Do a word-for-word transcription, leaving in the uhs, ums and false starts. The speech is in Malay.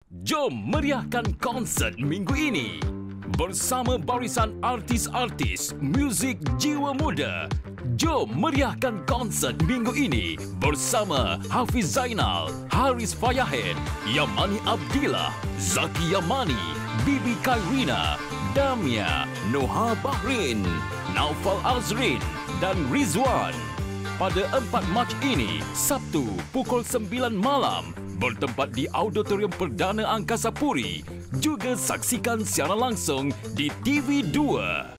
Jom meriahkan konsert minggu ini bersama barisan artis-artis muzik jiwa muda. Jom meriahkan konsert minggu ini bersama Hafiz Zainal, Haris Fayahed, Yamani Abdillah, Zaki Yamani, Bibi Khairina, Damia, Noha Bahrin, Naufal Azrin dan Rizwan. Pada empat Mac ini, Sabtu pukul sembilan malam, bertempat di Auditorium Perdana Angkasa Puri. Juga saksikan siaran langsung di T V dua.